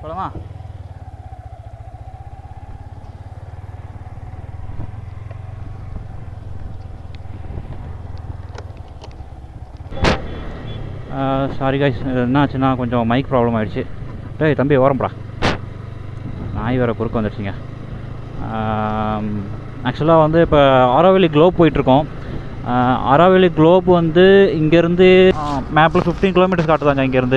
போலாமா? Sorry guys, என்னாச்சுன்னா கொஞ்சம் மைக் ப்ராப்ளம் ஆகிடுச்சு. டேய் தம்பி ஓரம்படா, நாய் வேறு குறுக்க வந்துடுச்சிங்க. ஆக்சுவலாக வந்து இப்போ ஆரோவிலி குளோப் போயிட்டுருக்கோம். ஆரோவிலி குளோப் வந்து இங்கேருந்து மேப்பில் 15 கிலோமீட்டர்ஸ் காட்டுதாங்க. இங்கேருந்து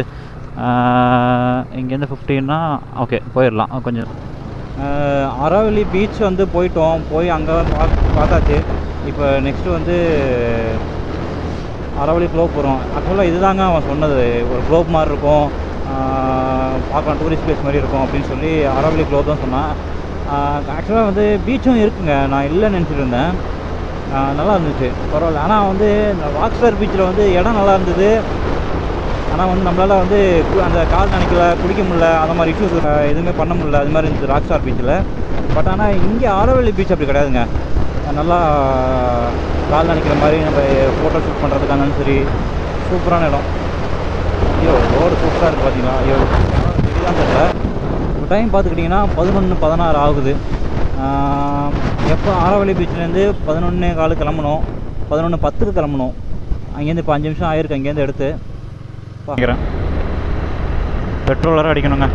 15னா ஓகே போயிடலாம். கொஞ்சம் ஆரோவிலி பீச் வந்து போயிட்டோம், போய் அங்கே பார்த்தாச்சு. இப்போ நெக்ஸ்ட்டு வந்து ஆரோவிலி குளோப் போகிறோம். ஆக்சுவலாக இதுதாங்க அவன் சொன்னது, ஒரு குளோப் மாதிரி இருக்கும், பார்க்கலாம் டூரிஸ்ட் பிளேஸ் மாதிரி இருக்கும் அப்படின்னு சொல்லி ஆரோவிலி குளோப் தான் சொன்னான். ஆக்சுவலாக வந்து பீச்சும் இருக்குங்க, நான் இல்லைன்னு நினச்சிட்டு இருந்தேன். நல்லா இருந்துச்சு, பரவாயில்ல. ஆனால் வந்து இந்த ராக்ஸ்டார் பீச்சில் வந்து இடம் நல்லா இருந்தது. ஆனால் வந்து நம்மளால் வந்து அந்த கால் நினைக்கல, குடிக்க முடியல, அந்த மாதிரி இஷ்யூஸ் எதுவுமே பண்ண முடியல. அது மாதிரி இருந்துச்சு ராக்ஸ்டார் பீச்சில். பட் ஆனால் இங்கே ஆரோவிலி பீச் அப்படி கிடையாதுங்க. நல்லா கால் நினைக்கிற மாதிரி நம்ம ஃபோட்டோ ஷூட் பண்ணுறதுக்கானாலும் சரி, சூப்பரான இடம். ஐயோ ரோடு சூப்பராக இருக்குது பார்த்தீங்களா? ஐயோ சரிதான் தெரியல. இப்போ டைம் பார்த்துக்கிட்டிங்கன்னா 11:16 ஆகுது. எப்போ ஆரோவிலி பீச்லேருந்து 11:15 கிளம்பணும், 11:10 கிளம்பணும். அங்கேருந்து இப்போ 5 நிமிஷம் ஆயிருக்கு அங்கேருந்து எடுத்து பார்க்குறேன். பெட்ரோல் வேறு அடிக்கணுங்க.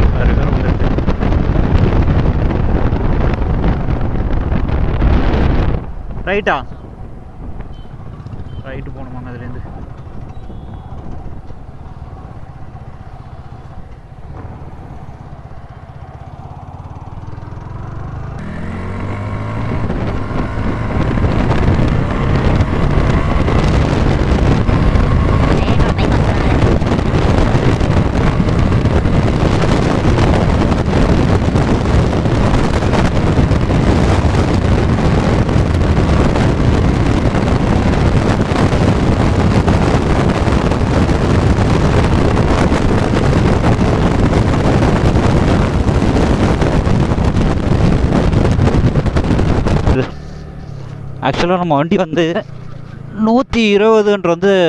ரைட்டா? ரைட்டு போகணுமாங்க அதுலேருந்து. ஆக்சுவலாக நம்ம வண்டி வந்து 120 வந்து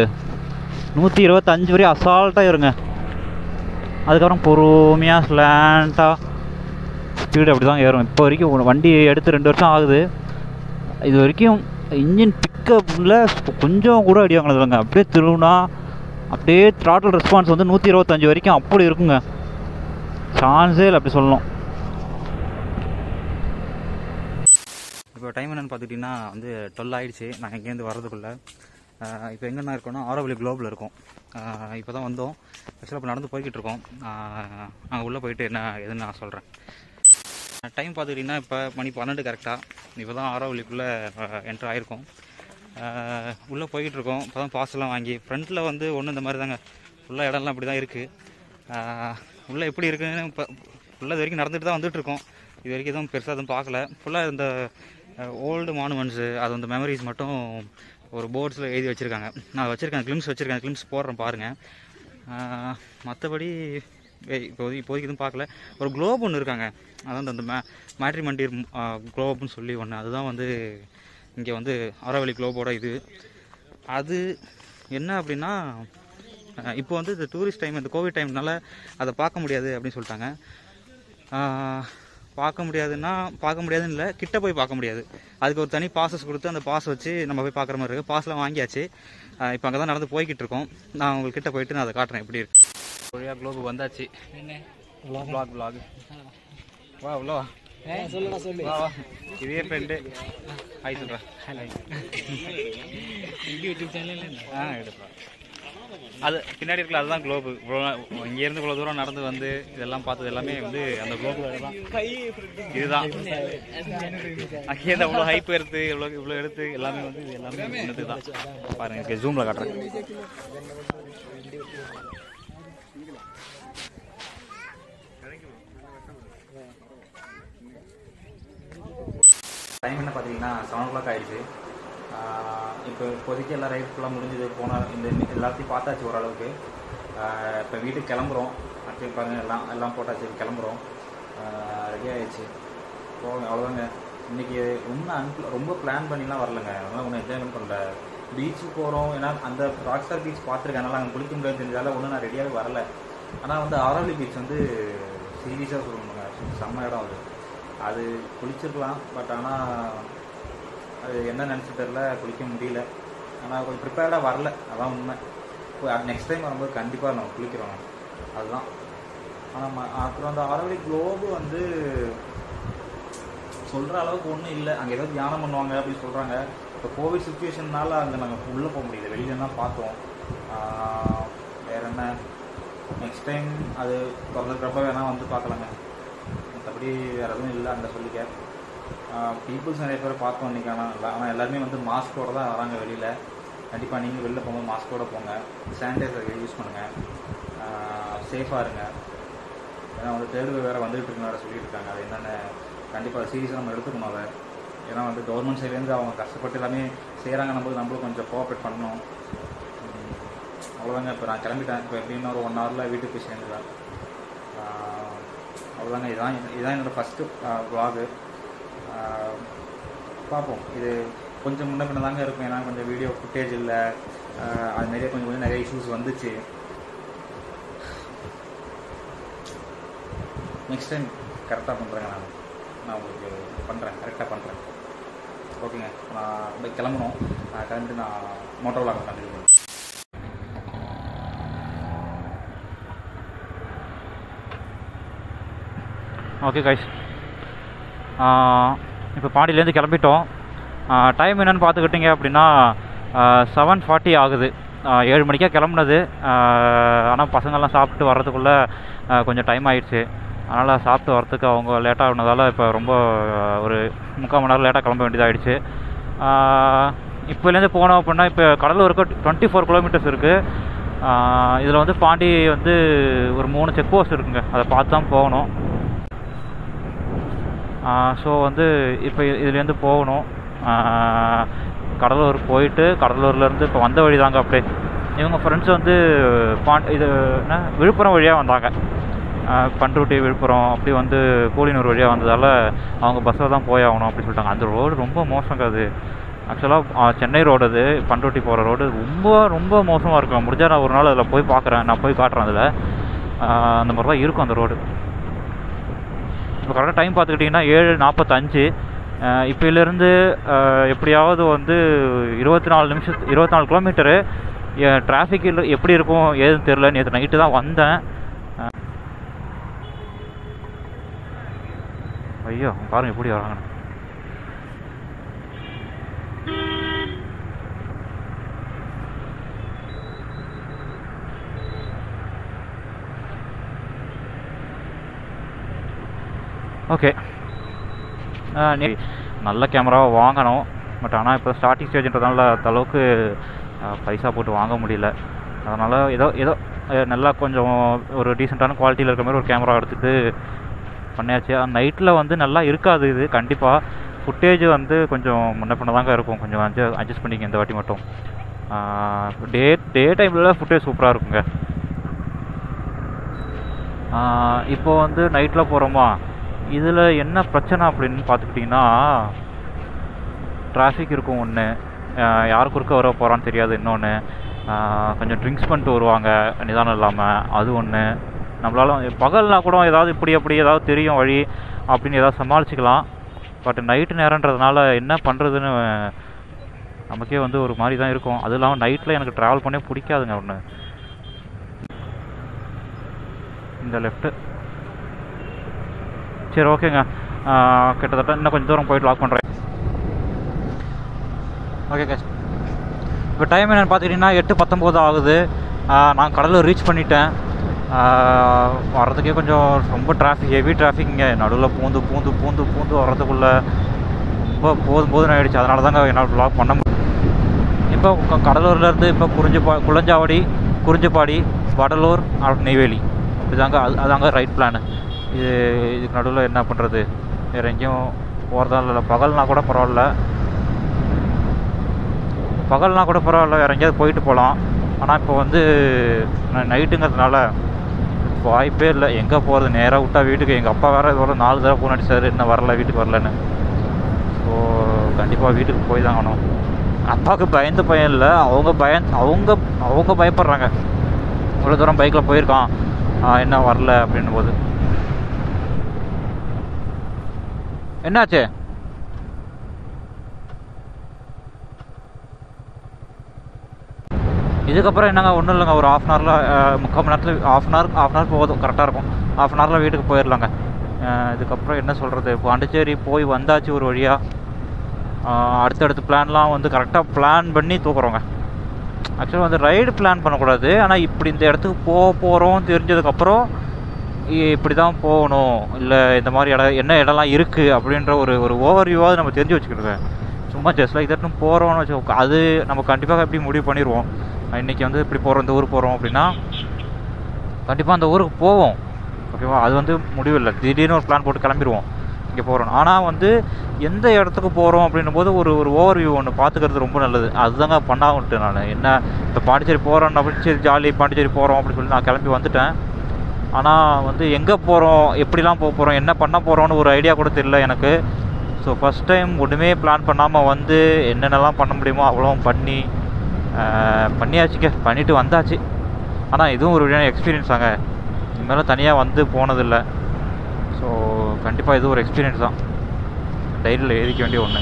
125 வரையும் அசால்ட்டாக இருங்க. அதுக்கப்புறம் பொறுமையாக ஸ்லாண்டாக ஸ்பீடு அப்படி தான் ஏறும். இப்போ வரைக்கும் வண்டி எடுத்து 2 வருஷம் ஆகுது. இது வரைக்கும் இன்ஜின் பிக்கப்பில் கொஞ்சம் கூட அடி வாங்கினது இல்லைங்க. அப்படியே திருவுனா அப்படியே த்ராட்டில் ரெஸ்பான்ஸ் வந்து 125 வரைக்கும் அப்படி இருக்குங்க. சான்ஸே இல்லை அப்படி சொல்லணும். இப்போ டைம் என்னென்னு பார்த்துக்கிட்டிங்கன்னா வந்து 12 ஆகிடுச்சு. நான் எங்கேருந்து வரதுக்குள்ளே. இப்போ எங்கன்னா இருக்கோன்னா ஆரோவிலி குளோபில் இருக்கோம். இப்போ தான் வந்தோம். ஆக்சுவலாக இப்போ நடந்து போய்கிட்டு இருக்கோம். அங்கே உள்ளே போயிட்டு என்ன எதுன்னு நான் சொல்கிறேன். டைம் பார்த்துக்கிட்டிங்கன்னா இப்போ மணி 12 கரெக்டாக. இப்போ தான் ஆரோவிலிக்குள்ளே என்ட்ரு ஆகிருக்கோம். உள்ளே போய்கிட்டு இருக்கோம். இப்போ தான் பாஸ்லாம் வாங்கி ஃப்ரண்ட்டில் வந்து ஒன்று இந்த மாதிரி தாங்க ஃபுல்லாக இடம்லாம் அப்படி தான் இருக்குது. உள்ளே எப்படி இருக்குதுன்னு இப்போ ஃபுல்லாக இது வரைக்கும் நடந்துட்டு தான் வந்துட்டுருக்கோம். இது வரைக்கும் எதுவும் பெருசாக எதுவும் பார்க்கல. ஃபுல்லாக இந்த ஓல்டு மானுமெண்ட்ஸு, அது வந்து மெமரிஸ் மட்டும் ஒரு போர்ட்ஸில் எழுதி வச்சுருக்காங்க. நான் வச்சுருக்கேன், கிளிம்ஸ் வச்சுருக்கேன், கிளிம்ஸ் போடுறேன் பாருங்கள். மற்றபடி இப்போதைக்கு எதுவும் பார்க்கல. ஒரு குளோப் ஒன்று இருக்காங்க, அதான் அந்த மேட்ரிமண்டீர் குளோப்னு சொல்லி ஒன்று, அதுதான் வந்து இங்கே வந்து ஆரோவிலி குளோபோட இது. அது என்ன அப்படின்னா, இப்போ வந்து இந்த டூரிஸ்ட் டைம், இந்த கோவிட் டைம்னால அதை பார்க்க முடியாது அப்படின்னு சொல்லிட்டாங்க. பார்க்க முடியாதுன்னு இல்லை, கிட்ட போய் பார்க்க முடியாது. அதுக்கு ஒரு தனி பாசஸ் கொடுத்து அந்த பாஸ் வச்சு நம்ம போய் பார்க்குற மாதிரி இருக்குது. பாஸ்லாம் வாங்கியாச்சு. இப்போ அங்கே தான் நடந்து போய்கிட்டு இருக்கோம். நான் உங்களுக்கு கிட்ட போயிட்டு நான் அதை காட்டுறேன் எப்படி இருக்கு. ஒழியாக குளோபு வந்தாச்சு. vlog வா உள்ள வா. வா வா, இதே ஃப்ரெண்டு. ஹாய் சொல்கிறேன். யூடியூப் சேனல் எடுப்பா. அது பின்னாடி இருக்கல, அதுதான் குளோபு. இங்கேருந்து இவ்வளோ தூரம் நடந்து வந்து இதெல்லாம் பார்த்தது எல்லாமே வந்து அந்த குளோபில் தான். இதுதான் அங்கேருந்து அவ்வளோ ஹைப் எடுத்து இவ்வளோ எடுத்து எல்லாமே வந்து இது எல்லாமே ஒன்றுது தான். பாருங்க, ஜூமில் காட்டுறேன். டைம் என்ன பார்த்தீங்கன்னா 7 o'clock ஆகிடுச்சு. இப்போ இப்போதைக்கு எல்லாம் ரைட் ஃபுல்லாக முடிஞ்சது. போனால் இந்த எல்லாத்தையும் பார்த்தாச்சு ஓரளவுக்கு. இப்போ வீட்டுக்கு கிளம்புறோம். அடுத்து பாருங்கள் எல்லாம் போட்டாச்சு, கிளம்புறோம். ரெடி ஆகிடுச்சு, போங்க. அவ்வளோதாங்க. இன்றைக்கி ரொம்ப பிளான் பண்ணிலாம் வரலைங்க. அதனால் ஒன்றும் என்ஜாய்மெண்ட் பண்ணல. பீச்சுக்கு போகிறோம், ஏன்னா அந்த ராக்ஸ்டார் பீச் பார்த்துருக்கேன். அதனால் அங்கே குளிக்க முடியாது தெரிஞ்சதால ஒன்றும் நான் ரெடியாகவே வரல. ஆனால் வந்து ஆரோவிலி பீச் வந்து சீரியஸாக சொல்லணுங்க, செம்ம இடம் அது. அது குளிச்சிருக்கலாம், பட் ஆனால் அது என்ன நினச்சி தெரில, குளிக்க முடியல. ஆனால் கொஞ்சம் ப்ரிப்பேர்டாக வரல, அதான் உண்மை. நெக்ஸ்ட் டைம் வரும்போது கண்டிப்பாக நம்ம குளிக்கிறோம், அதுதான். ஆனால் அப்புறம் அந்த ஆரோவிலி குளோபு வந்து சொல்கிற அளவுக்கு ஒன்றும் இல்லை. அங்கே ஏதாவது தியானம் பண்ணுவாங்க அப்படின்னு சொல்கிறாங்க. இப்போ கோவிட் சுச்சுவேஷன்னால அங்கே நாங்கள் உள்ளே போக முடியல, வெளியில தான் பார்த்தோம். வேறு என்ன, நெக்ஸ்ட் டைம் அது திறந்துக்கிறப்ப வேணால் வந்து பார்க்கலாங்க. மற்றபடி வேறு எதுவும் இல்லை அங்கே சொல்லிக்க. பீப்புள்ஸ் நிறைய பேர் பார்த்தோம் இன்றைக்கி. ஆனால் எல்லாருமே வந்து மாஸ்கோடு தான் வராங்க வெளியில். கண்டிப்பாக நீங்கள் வெளில போகும்போது மாஸ்கோடு போங்க, சானிடைசர் யூஸ் பண்ணுங்கள், சேஃபாக இருங்க. ஏன்னா வந்து தேர்வு வேறு வந்துகிட்டு இருக்குன்னு வேறு சொல்லிட்டு இருக்காங்க. அது என்னென்ன கண்டிப்பாக சீரியஸாக நம்ம எடுத்துக்கணும் அதை. ஏன்னா வந்து கவர்மெண்ட் சைட்லேருந்து அவங்க கஷ்டப்பட்டு எல்லாமே செய்கிறாங்க, நம்மளும் கொஞ்சம் கோஆப்ரேட் பண்ணணும். அவ்வளோதாங்க. இப்போ நான் கிளம்பிட்டேன். இப்போ எப்படின்னா ஒரு 1 ஹவரில் வீட்டுக்கு போய் சேர்ந்துட்டேன். அவ்வளோதாங்க. இதுதான் என்னோடய ஃபஸ்ட்டு வ்ளாகு. பார்ப்போம். இது கொஞ்சம் முன்ன பின்ன தாங்க இருக்கும், ஏன்னா கொஞ்சம் வீடியோ ஃபுட்டேஜ் இல்லை, அது நிறைய கொஞ்சம் நிறைய இஷ்யூஸ் வந்துச்சு. நெக்ஸ்ட் டைம் கரெக்டாக பண்ணுறேங்க. நான் உங்களுக்கு பண்ணுறேன், கரெக்டாக பண்ணுறேன். ஓகேங்க. நான் கிளம்பணும். கிளம்பிட்டு நான் மோட்டோ விளாக் கண்டிப்பாக பண்ணுறேன். ஓகே கைஸ், இப்போ பாண்டியிலேருந்து கிளம்பிட்டோம். டைம் என்னென்னு பார்த்துக்கிட்டிங்க அப்படின்னா 7:40 ஆகுது. 7 மணிக்காக கிளம்புனது. ஆனால் பசங்கள்லாம் சாப்பிட்டு வர்றதுக்குள்ளே கொஞ்சம் டைம் ஆகிடுச்சு. அதனால் சாப்பிட்டு வரத்துக்கு அவங்க லேட்டாக ஆனதால் இப்போ ரொம்ப ஒரு 3/4 மணி நேரம் லேட்டாக கிளம்ப வேண்டியதாகிடுச்சு. இப்போலேருந்து போனோம் அப்படின்னா இப்போ கடலூருக்கு 24 கிலோமீட்டர்ஸ் இருக்குது. இதில் வந்து பாண்டி வந்து ஒரு 3 செக் போஸ்ட் இருக்குங்க, அதை பார்த்து தான் போகணும். ஸோ வந்து இப்போ இதுலேருந்து போகணும். கடலூர் போயிட்டு கடலூர்லேருந்து இப்போ வந்த வழி தாங்க. அப்படியே இவங்க ஃப்ரெண்ட்ஸ் வந்து இது என்ன விழுப்புரம் வழியாக வந்தாங்க. பண்ருட்டி விழுப்புரம் அப்படி வந்து கூலினூர் வழியாக வந்ததால் அவங்க பஸ்ஸில் தான் போய் ஆகணும் அப்படின்னு சொல்லிட்டாங்க. அந்த ரோடு ரொம்ப மோசங்க. அது ஆக்சுவலாக சென்னை ரோடு, அது பண்ருட்டி போகிற ரோடு ரொம்ப ரொம்ப மோசமாக இருக்கும். முடிஞ்சால் நான் ஒரு நாள் அதில் போய் பார்க்குறேன், நான் போய் காட்டுறேன். அதில் அந்த மாதிரி தான் இருக்கும் அந்த ரோடு. இப்போ கரெக்டாக டைம் பார்த்துக்கிட்டிங்கன்னா 7:45. இப்போலேருந்து எப்படியாவது வந்து 24 கிலோமீட்டரு. டிராஃபிக் எப்படி இருக்கும் ஏதுன்னு தெரில. நேற்று நைட்டு தான் வந்தேன். ஐயோ பாருங்கள் எப்படி வராங்க. ஓகே, நல்ல கேமராவை வாங்கணும். பட் ஆனால் இப்போ ஸ்டார்டிங் ஸ்டேஜ்ன்றதுனால அந்தளவுக்கு பைசா போட்டு வாங்க முடியல. அதனால் ஏதோ நல்லா கொஞ்சம் ஒரு டீசெண்டான குவாலிட்டியில் இருக்கிற மாதிரி ஒரு கேமரா எடுத்துகிட்டு பண்ணியாச்சு. நைட்டில் வந்து நல்லா இருக்காது இது. கண்டிப்பாக ஃபுட்டேஜ் வந்து கொஞ்சம் முன்ன பின்ன தாங்க இருக்கும். கொஞ்சம் அட்ஜஸ்ட் பண்ணிங்க இந்த வாட்டி மட்டும். டே டைமில் ஃபுட்டேஜ் சூப்பராக இருக்குங்க. இப்போது வந்து நைட்டில் போகிறோமா, இதில் என்ன பிரச்சனை அப்படின்னு பார்த்துக்கிட்டிங்கன்னா டிராஃபிக் இருக்கும் ஒன்று, யார் குறுக்க வர போகிறான்னு தெரியாது. இன்னொன்று கொஞ்சம் ட்ரிங்க்ஸ் பண்ணிட்டு வருவாங்க நிதானம் இல்லாமல், அது ஒன்று. நம்மளால் பகல்னால் கூட ஏதாவது இப்படி ஏதாவது தெரியும் வழி அப்படின்னு ஏதாவது சமாளிச்சிக்கலாம். பட் நைட்டு நேரன்றதுனால என்ன பண்ணுறதுன்னு நமக்கே வந்து ஒரு மாதிரி தான் இருக்கும். அதுவும் இல்லாமல் நைட்டில் எனக்கு ட்ராவல் பண்ணே பிடிக்காதுங்க. ஒன்று இந்த லெஃப்ட்டு. சரி ஓகேங்க, கிட்டத்தட்ட இன்னும் கொஞ்சம் தூரம் போயிட்டு லாக் பண்ணுறேன். ஓகே கேஸ், இப்போ டைம் என்னென்னு பார்த்துக்கிட்டிங்கன்னா 8:19 ஆகுது. நான் கடலூர் ரீச் பண்ணிட்டேன். வர்றதுக்கே கொஞ்சம் ரொம்ப ஹெவி டிராஃபிக்ங்க. நடுவில் பூந்து வர்றதுக்குள்ளே ரொம்ப போதும் ஆகிடுச்சு. அதனால தாங்க என்னால் வ்ளாக் பண்ண முடியும். இப்போ கடலூர்லேருந்து இப்போ குறிஞ்சிப்பாடி, வடலூர், நெய்வேலி, அப்படி தாங்க. அதாங்க ரைட் பிளானு. இதுக்கு நடுவில் என்ன பண்ணுறது, வேறு எங்கேயும் போகிறதா இல்லை. பகல்னால் கூட பரவாயில்ல, வேறு எங்கேயாவது போயிட்டு போகலாம். ஆனால் இப்போ வந்து நைட்டுங்கிறதுனால வாய்ப்பே இல்லை. எங்கே போகிறது, நேராக விட்டால் வீட்டுக்கு. எங்கள் அப்பா வேறு இதோட 4 தடவை ஃபோன் அடிச்சார், இன்னும் வீட்டுக்கு வரலன்னு. ஸோ கண்டிப்பாக வீட்டுக்கு போய் தான் ஆகணும். அப்பாவுக்கு பயந்த பையன் இல்லை, அவங்க பயப்படுறாங்க. இவ்வளோ தூரம் பைக்கில் போயிருக்கான், என்ன வரல அப்படின்னும் போது. என்னாச்சு? இதுக்கப்புறம் என்னங்க, ஒன்றும் இல்லைங்க, ஒரு 1/2 hourல 3/4 மணி நேரத்தில் half an hour போதும், கரெக்டாக இருக்கும். 1/2 hourல வீட்டுக்கு போயிடலாங்க. இதுக்கப்புறம் என்ன சொல்கிறது, பாண்டிச்சேரி போய் வந்தாச்சு ஒரு வழியாக. அடுத்தடுத்து பிளான்லாம் வந்து கரெக்டாக பிளான் பண்ணி தூக்குறோங்க. ஆக்சுவலாக வந்து ரைடு பிளான் பண்ணக்கூடாது, ஆனால் இப்படி இந்த இடத்துக்கு போகிறோம் தெரிஞ்சதுக்கப்புறம் இப்படி தான் போகணும், இல்லை இந்த மாதிரி இடம் என்ன இடம்லாம் இருக்குது அப்படின்ற ஒரு ஓவர்வியூவாக நம்ம தெரிஞ்சு வச்சுக்கிடுங்க. சும்மா ஜஸ்ட் லைக் தட்னு போகிறோம்னு வச்சுக்கோ, அது நம்ம கண்டிப்பாக எப்படி முடிவு பண்ணிடுவோம். இன்றைக்கி வந்து இப்படி போகிறோம், இந்த ஊருக்கு போகிறோம் அப்படின்னா கண்டிப்பாக அந்த ஊருக்கு போவோம், ஓகேவா? அது வந்து முடிவு இல்லை, திடீர்னு ஒரு பிளான் போட்டு கிளம்பிடுவோம் இங்கே போகிறோம். ஆனால் வந்து எந்த இடத்துக்கு போகிறோம் அப்படின்னும் போது ஒரு ஓவர்வியூ ஒன்று பார்த்துக்கிறது ரொம்ப நல்லது. அதுதாங்க பண்ணாமட்டு நான் என்ன இப்போ பாண்டிச்சேரி போகிறோம் அப்படின்னு சரி ஜாலி பாண்டிச்சேரி போகிறோம் அப்படின்னு சொல்லி நான் கிளம்பி வந்துட்டேன். ஆனால் வந்து எங்கே போகிறோம், எப்படிலாம் போக போகிறோம், என்ன பண்ண போகிறோன்னு ஒரு ஐடியா கூட தெரியல எனக்கு. ஸோ ஃபஸ்ட் டைம் ஒன்றுமே பிளான் பண்ணாமல் வந்து என்னென்னலாம் பண்ண முடியுமோ அவ்வளோ பண்ணியாச்சுக்க, பண்ணிவிட்டு வந்தாச்சு. ஆனால் இதுவும் ஒரு வழியான எக்ஸ்பீரியன்ஸ் தாங்க, இனிமேல் தனியாக வந்து போனதில்லை. ஸோ கண்டிப்பாக இது ஒரு எக்ஸ்பீரியன்ஸ் தான், டைரியில் எழுதிக்க வேண்டிய ஒன்று.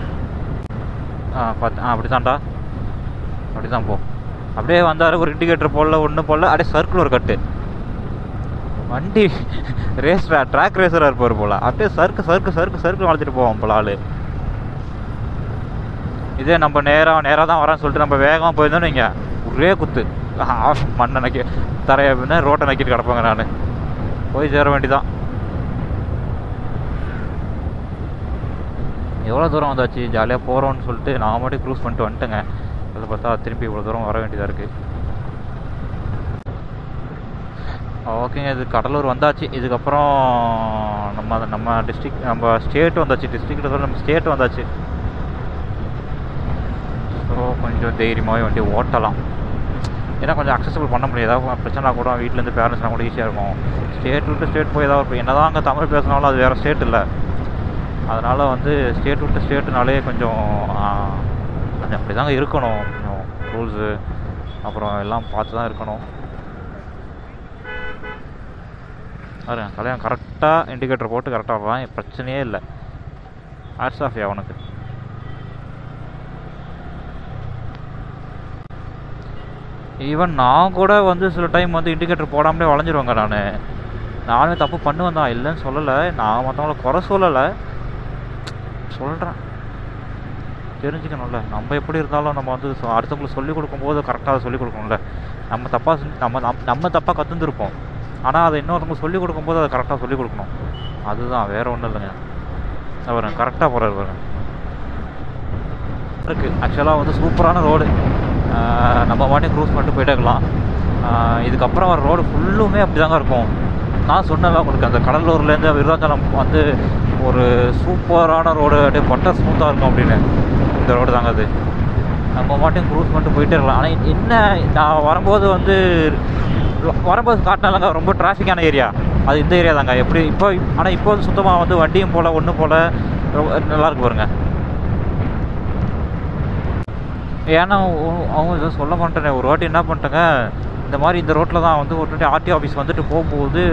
அப்படி தான்டா, அப்படி தான் போ. அப்படியே வந்தார், ஒரு இண்டிகேட்டர் போடல, ஒன்றும் போடல, அப்படியே சர்க்கிள் ஒரு கட்டு. வண்டி ட்ராக் ரேசராக இருப்பார் போல், அப்படியே சர்க்கு வளர்த்துட்டு போவோம் போல ஆள். இதே நம்ம நேராக தான் வரான்னு சொல்லிட்டு நம்ம வேகமாக போயிருந்தோன்னு இங்கே ஒரே குத்து மண்ணை நக்கி தரையை ரோட்டை நக்கிட்டு கிடப்பாங்க. நான் போய் சேர வேண்டிதான். எவ்வளோ தூரம் வந்தாச்சு, ஜாலியாக போகிறோன்னு சொல்லிட்டு நான் மட்டும் க்ரூஸ் பண்ணிட்டு வந்துட்டேங்க. அதை பார்த்தா திரும்பி இவ்வளோ தூரம் வர வேண்டியதாக இருக்குது. ஓகேங்க, இது கடலூர் வந்தாச்சு. இதுக்கப்புறம் நம்ம டிஸ்ட்ரிக்ட், நம்ம ஸ்டேட் வந்தாச்சு. டிஸ்ட்ரிக்ட் நம்ம ஸ்டேட் வந்தாச்சு. ஸோ கொஞ்சம் தைரியமாகவே வண்டி ஓட்டலாம், ஏன்னா கொஞ்சம் அக்சசபிள் பண்ண முடியும். ஏதாவது பிரச்சனை கூட வீட்டிலேருந்து பேரண்ட்ஸ்லாம் கூட ஈஸியாக இருக்கும். ஸ்டேட் விட்டு ஸ்டேட் போய் ஏதாவது என்ன தான் அங்கே தமிழ் பேசினாலும் அது வேறு ஸ்டேட் இல்லை. அதனால் வந்து ஸ்டேட் விட்டு ஸ்டேட்டுனாலே கொஞ்சம் அப்படி தாங்க இருக்கணும். கொஞ்சம் ரூல்ஸு அப்புறம் எல்லாம் பார்த்து தான் இருக்கணும். கல்யாணம் கரெக்டாக இண்டிகேட்டர் போட்டு கரெக்டாக வர்றான், பிரச்சனையே இல்லை. ஹேட்ஸ் ஆஃப் அவனுக்கு. ஈவன் நான் கூட வந்து சில டைம் வந்து இண்டிகேட்டர் போடாமலே வளைஞ்சிருவாங்க. நானும் தப்பு பண்ணுவேன் தான், இல்லைன்னு சொல்லலை. நான் மற்றவங்கள குறை சொல்லலை, சொல்கிறேன், தெரிஞ்சுக்கணும்ல. நம்ம எப்படி இருந்தாலும் நம்ம வந்து அடுத்தவங்களுக்கு சொல்லிக் கொடுக்கும்போது கரெக்டாக அதை சொல்லிக் கொடுக்கணும்ல. நம்ம தப்பாக கற்றுந்துருப்போம், ஆனால் அதை இன்னொருத்தவங்க சொல்லிக் கொடுக்கும்போது அதை கரெக்டாக சொல்லிக் கொடுக்கணும். அதுதான், வேறு ஒன்றும் இல்லைங்க. அவர் கரெக்டாக போகிறார் பாருங்க. இருக்குது ஆக்சுவலாக வந்து சூப்பரான ரோடு, நம்ம மாட்டியும் க்ரூஸ் பண்ணிட்டு போயிட்டே இருக்கலாம். இதுக்கப்புறம் வர ரோடு ஃபுல்லுமே அப்படி தாங்க இருக்கும். நான் சொன்னேன் உங்களுக்கு, அந்த கடலூர்லேருந்து விருதாச்சலம் வந்து ஒரு சூப்பரான ரோடு, அப்படியே பட்டர் ஸ்மூத்தாக இருக்கும் அப்படின்னு. இந்த ரோடு தாங்க அது. நம்ம மாட்டியும் க்ரூஸ் பண்ணிட்டு போயிட்டே இருக்கலாம். ஆனால் என்ன, நான் வரும்போது காட்டினாலங்க ரொம்ப டிராஃபிக்கான ஏரியா அது, இந்த ஏரியா தாங்க. எப்படி ஆனால் இப்போ வந்து சுத்தமாக வந்து வண்டியும் போல் ஒன்றும் போல் நல்லாயிருக்கு பாருங்க. ஏன்னா அவங்க இதை சொல்ல மாட்டேன். ஒரு வாட்டி என்ன பண்ணிட்டேங்க, இந்த மாதிரி இந்த ரோட்டில் தான் வந்து ஒரு வாட்டி ஆர்டிஓ ஆஃபீஸ் வந்துட்டு போகும்போது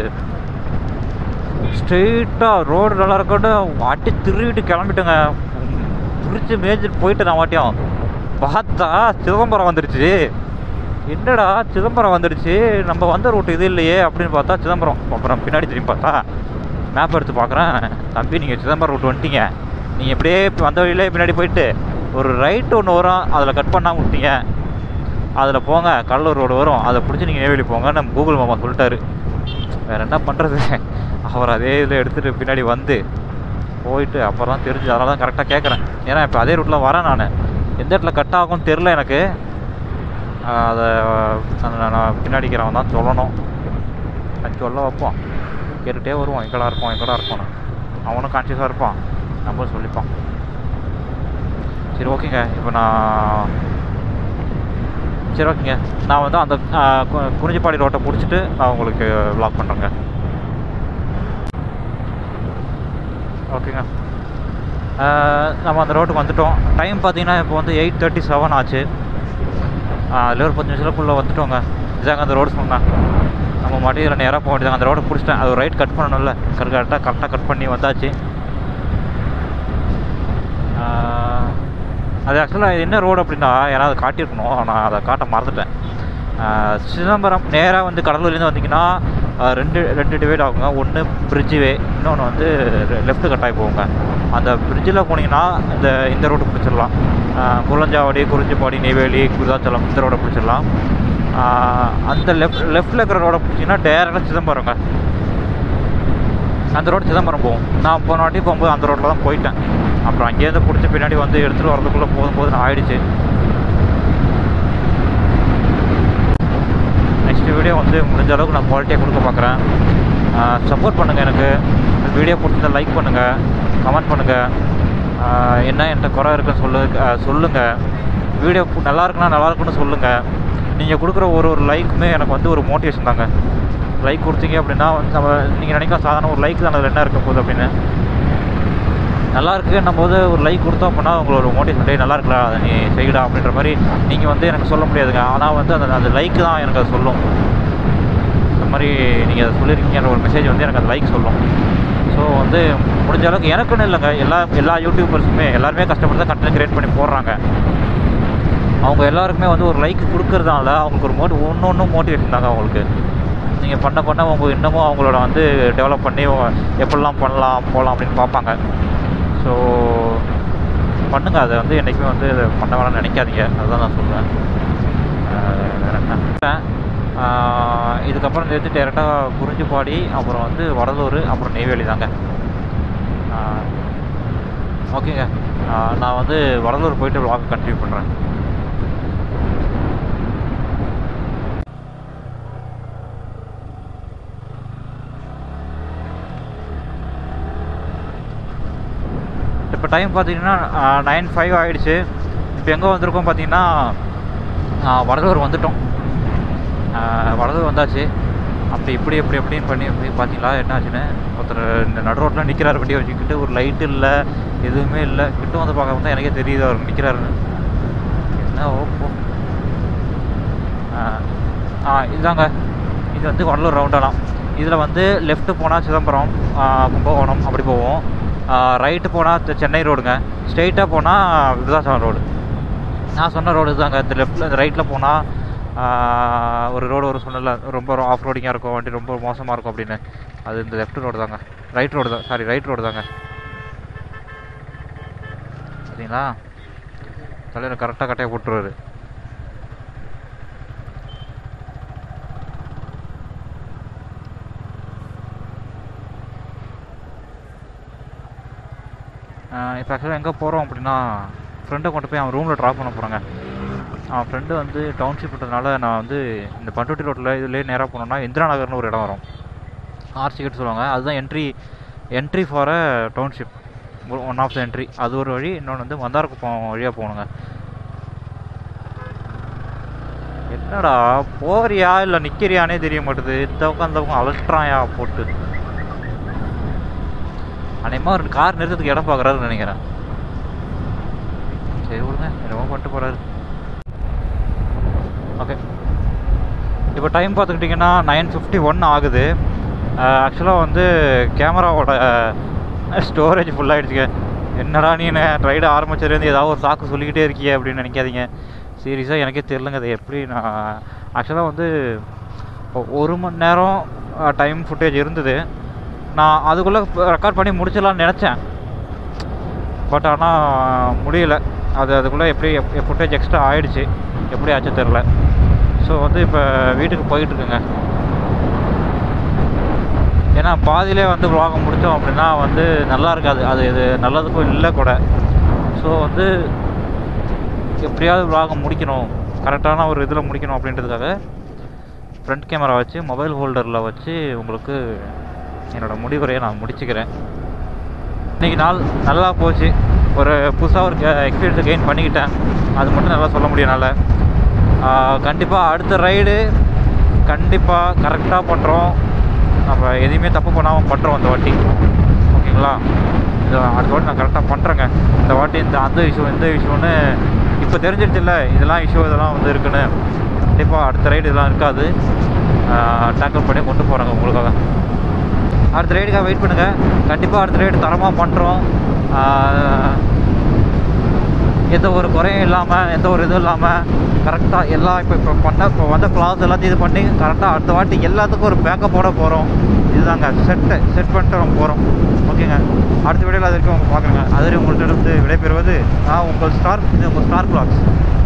ஸ்ட்ரெயிட்டாக ரோடு நல்லா இருக்கட்டும் வாட்டி திருவிட்டு கிளம்பிட்டேங்க. பிடிச்சி மேய்ஞ்சிட்டு போயிட்டு நான் வாட்டியும் பார்த்தா சிதம்பரம் வந்துடுச்சு. என்னடா சிதம்பரம் வந்துடுச்சு, நம்ம வந்த ரூட்டு இது இல்லையே அப்படின்னு பார்த்தா சிதம்பரம். அப்புறம் பின்னாடி திரும்பி பார்த்தா மேப் எடுத்து பார்க்குறேன், தம்பி நீங்கள் சிதம்பரம் ரூட் வந்துட்டீங்க, நீங்கள் எப்படியே வந்த வழியிலே பின்னாடி போயிட்டு ஒரு ரைட்டு ஒன்று வரும், அதில் கட் பண்ணாமல் விட்டீங்க, அதில் போங்க, கடலூர் ரோடு வரும், அதை பிடிச்சி நீங்கள் நெய்வேலி போங்க நம்ம கூகுள் மாமா சொல்லிட்டாரு. வேறு என்ன பண்ணுறது, அவர் அதே இதில் எடுத்துகிட்டு பின்னாடி வந்து போயிட்டு அப்புறம் தான் தெரிஞ்சு. அதனால தான் கரெக்டாக கேட்குறேன், ஏன்னா இப்போ அதே ரூட்டில் வரேன். நான் எந்த இடத்துல கட் ஆகும்னு தெரில எனக்கு, அதை நான் பின்னாடிக்கிறவன் தான் சொல்லணும். சொல்ல வைப்போம், கேட்டுகிட்டே வருவான், எங்கடா இருப்போம். அவனும் கான்சியஸாக இருப்பான், நம்மளும் சொல்லிப்பான். சரி ஓகேங்க, இப்போ நான் வந்து அந்த குறிஞ்சிப்பாடி ரோட்டை பிடிச்சிட்டு நான் உங்களுக்கு வ்ளாக் பண்ணுறேங்க. ஓகேங்க, நம்ம அந்த ரோட்டுக்கு வந்துவிட்டோம். டைம் பார்த்தீங்கன்னா இப்போ வந்து 8:37 ஆச்சு. அதில் ஒரு 10 நிமிஷத்துக்குள்ளே வந்துட்டோங்க. இதாங்க அந்த ரோடு சொன்னேன். நம்ம மாட்டியில் நேராக போக வேண்டியது. அந்த ரோடை பிடிச்சிட்டேன். அது ரைட் கட் பண்ணணும்ல, கரெக்டாக கட் பண்ணி வந்தாச்சு. அது ஆக்சுவலாக இது என்ன ரோடு அப்படின்னா யாராவது காட்டியிருக்கணும், நான் அதை காட்ட மறந்துட்டேன். சிதம்பரம் நேராக வந்து கடலூர்லேருந்து வந்தீங்கன்னா ரெண்டு டிவைட் ஆகுங்க. ஒன்று பிரிட்ஜு வே, இன்னொன்று வந்து லெஃப்ட்டு கட்டாகி போகுங்க. அந்த பிரிட்ஜில் போனீங்கன்னா இந்த ரோடு பிடிச்சிடலாம். குளஞ்சாவடி, குறிஞ்சிப்பாடி, நெய்வேலி, குருதாச்சலம் இந்த ரோடை பிடிச்சிடலாம். அந்த லெஃப்ட்டில் இருக்கிற ரோடை பிடிச்சிங்கன்னா டேரெக்டாக சிதம்பரங்க. அந்த ரோடு சிதம்பரம் போகும். நான் போன வாட்டி போகும்போது அந்த ரோட்டில் தான் போயிட்டேன். அப்புறம் அங்கேருந்து பிடிச்ச பின்னாடி வந்து எடுத்துகிட்டு வரதுக்குள்ளே போதும் ஆயிடுச்சு. நெக்ஸ்ட் வீடியோ வந்து முடிஞ்ச அளவுக்கு நான் குவாலிட்டியாக கொடுக்க பார்க்குறேன். சப்போர்ட் பண்ணுங்கள். எனக்கு வீடியோ பிடிச்சதை லைக் பண்ணுங்கள், கமெண்ட் பண்ணுங்கள். என்ன என்கிட்ட குறை இருக்குன்னு சொல்லுங்கள். வீடியோ நல்லா இருக்குன்னு சொல்லுங்கள். நீங்கள் கொடுக்குற ஒரு லைக்குமே எனக்கு வந்து ஒரு மோட்டிவேஷன் தாங்க. லைக் கொடுத்தீங்க அப்படின்னா நம்ம நீங்கள் நினைக்கலாம் சாதாரண ஒரு லைக் தான் அதில் என்ன இருக்க போகுது அப்படின்னு. நல்லா இருக்குன்னும் போது ஒரு லைக் கொடுத்தோம் அப்படின்னா உங்களோட மோட்டிவேஷன் நல்லா இருக்கலாம், அதை நீ செய்யடா அப்படின்ற மாதிரி நீங்கள் வந்து எனக்கு சொல்ல முடியாதுங்க. ஆனால் வந்து அந்த லைக் தான் எனக்கு அதை சொல்லும். இந்த மாதிரி நீங்கள் அதை சொல்லியிருக்கீங்கன்ற ஒரு மெசேஜ் வந்து எனக்கு அந்த லைக் சொல்லும். ஸோ வந்து முடிஞ்ச அளவுக்கு எனக்குன்னு இல்லைங்க, எல்லா யூடியூபர்ஸுமே எல்லாருமே கஷ்டப்பட்டு தான் கண்டென்ட் கிரியேட் பண்ணி போடுறாங்க. அவங்க எல்லாருக்குமே வந்து ஒரு லைக் கொடுக்கறதுனால அவங்களுக்கு ஒரு ஒன்று மோட்டிவேஷன் தாங்க அவங்களுக்கு. நீங்கள் பண்ண அவங்க இன்னமும் அவங்களோட வந்து டெவலப் பண்ணி எப்படிலாம் போகலாம் அப்படின்னு பார்ப்பாங்க. ஸோ பண்ணுங்கள். அதை வந்து என்றைக்குமே வந்து பண்ண வேணாம்னு நினைக்காதீங்க. அதுதான் நான் சொல்கிறேன். வேறு என்ன, இதுக்கப்புறம் சேர்த்து டேரெக்டாக குறிஞ்சிப்பாடி, அப்புறம் வந்து வடலூர், அப்புறம் நெய்வேலி தாங்க. ஓகேங்க, நான் வந்து வடலூர் போயிட்டு vlog கண்டினியூ பண்ணுறேன். இப்போ டைம் பார்த்தீங்கன்னா 9:05 ஆகிடுச்சு. இப்போ எங்கே வந்திருக்கோம் பார்த்தீங்கன்னா வடலூர் வந்துட்டோம். வடலூர் வந்தாச்சு. அப்படி எப்படின்னு பண்ணி பார்த்தீங்களா என்ன ஆச்சுன்னு. ஒருத்தர் இந்த நடு ரோட்டில் நிற்கிறார், வண்டியை வச்சுக்கிட்டு. ஒரு லைட்டு இல்லை, எதுவுமே இல்லை. கிட்ட வந்து பார்க்க தான் எனக்கே தெரியுது அவர் நிற்கிறாருன்னு. என்ன ஓப்போ இதுதாங்க. இது வந்து வடலூர் ரவுண்டாலாம். இதில் வந்து லெஃப்ட்டு போனால் சிதம்பரம், கும்பகோணம் அப்படி போவோம். ரைட்டு போனால் சென்னை ரோடுங்க. ஸ்ட்ரெயிட்டாக போனால் விருதாச்சலம் ரோடு. நான் சொன்ன ரோடு தாங்க. இந்த லெஃப்ட்டில் இந்த ரைட்டில் போனால் ஒரு ரோடு ஒரு சொன்னல ரொம்ப ஆஃப் ரோடிங்காக இருக்கும், வண்டி ரொம்ப மோசமாக இருக்கும் அப்படின்னு. அது இந்த லெஃப்ட் ரோடு தாங்க. ரைட் ரோடு தாங்க. சரிங்களா? தலைவர் கரெக்டாக கட்டையை போட்டுருவாரு. இப்போ ஆக்சுவலாக எங்கே போகிறோம் அப்படின்னா ஃப்ரெண்டை கொண்டு போய் அவன் ரூமில் ட்ராப் பண்ண போகிறாங்க. அவன் ஃப்ரெண்டு வந்து டவுன்ஷிப்ன்றதுனால நான் வந்து இந்த பண்ருட்டி ரோட்டில் இதுலேயே நேராக போனோம்னா இந்திரா நகர்னு ஒரு இடம் வரும். ஆர்சிகேட் சொல்லுவாங்க. அதுதான் entry for a township, one of the entry. அது ஒரு வழி. இன்னொன்று வந்து மந்தாரக்குப்பம் வழியாக போகணுங்க. என்னடா போறியா இல்லை நிற்கிறியானே தெரிய மாட்டுது. இந்த பக்கம் அந்த பக்கம் அலட்டுறாயா போட்டு. அநேகமாக ஒரு கார் நிறுத்தத்துக்கு இடம் பார்க்குறாருன்னு நினைக்கிறேன். சரி விடுங்க, என்னமோ பண்ணிட்டு போகிறாரு. ஓகே, இப்போ டைம் பார்த்துக்கிட்டிங்கன்னா 9:51 ஆகுது. ஆக்சுவலாக வந்து கேமராவோட ஸ்டோரேஜ் ஃபுல்லாகிடுச்சுங்க. என்னடா நீ ரைடு ஆரம்பிச்சதுலேருந்து ஏதாவது ஒரு சாக்கு சொல்லிக்கிட்டே இருக்கியே அப்படின்னு நினைக்காதீங்க. சீரியஸாக எனக்கே தெரிலங்க அது எப்படி. நான் ஆக்சுவலாக வந்து 1 மணி நேரம் டைம் ஃபுட்டேஜ் இருந்தது. நான் அதுக்குள்ளே ரெக்கார்ட் பண்ணி முடிச்சிடலான்னு நினச்சேன். பட் ஆனால் முடியல. அதுக்குள்ளே எப்படி ஃபுட்டேஜ் எக்ஸ்ட்ரா ஆகிடுச்சு. எப்படி ஆச்சு தெரில. ஸோ வந்து இப்போ வீட்டுக்கு போயிட்டுருக்குங்க. ஏன்னா பாதியிலே வந்து vlog முடித்தோம் அப்படின்னா வந்து நல்லா இருக்காது. அது இது நல்லதுக்கும் இல்லை கூட. ஸோ வந்து எப்படியாவது vlog முடிக்கணும், கரெக்டான ஒரு இதில் முடிக்கணும் அப்படின்றதுக்காக ஃப்ரண்ட் கேமரா வச்சு மொபைல் ஹோல்டரில் வச்சு உங்களுக்கு என்னோடய முடிவுரையை நான் முடிச்சுக்கிறேன். இன்றைக்கி நாள் நல்லா போச்சு. ஒரு புதுசாக ஒரு எக்ஸ்பீரியன்ஸை கெயின் பண்ணிக்கிட்டேன். அது மட்டும் நல்லா சொல்ல முடியும் என்னால். கண்டிப்பாக அடுத்த ரைடு கண்டிப்பாக கரெக்டாக பண்ணுறோம். நம்ம எதையுமே தப்பு பண்ணாமல் பண்ணுறோம் இந்த வாட்டி. ஓகேங்களா? இது அடுத்த வாட்டி நான் கரெக்டாக பண்ணுறேங்க. இந்த வாட்டி அந்த இஷ்யூன்னு இப்போ தெரிஞ்சிருச்சு இல்லை, இதெல்லாம் இஷ்யூ இதெல்லாம் வந்து இருக்குன்னு. கண்டிப்பாக அடுத்த ரைடு இதெல்லாம் இருக்காது. டேக்கிள் பண்ணி கொண்டு போகிறாங்க உங்களுக்காக. அடுத்த ரைடுக்காக வெயிட் பண்ணுங்கள். கண்டிப்பாக அடுத்த ரைடு தரமாக பண்ணுறோம். எந்த ஒரு குறையும் இல்லாமல், எந்த ஒரு இதுவும் இல்லாமல் கரெக்டாக எல்லாம் இப்போ வந்த கிளாஸ் எல்லாத்தையும் இது பண்ணி கரெக்டாக அடுத்த வாட்டி எல்லாத்துக்கும் ஒரு பேக்கப்போட போகிறோம். இதுதாங்க செட் பண்ணிட்டு நம்ம போகிறோம். ஓகேங்க, அடுத்த வீடியோவில் அது வரைக்கும் அவங்க பார்க்குறேங்க. அது வரைக்கும் உங்கள்கிட்ட இருந்து விடைபெறுவது நான் உங்கள் ஸ்டார். இது உங்கள் ஸ்டார் vlogs.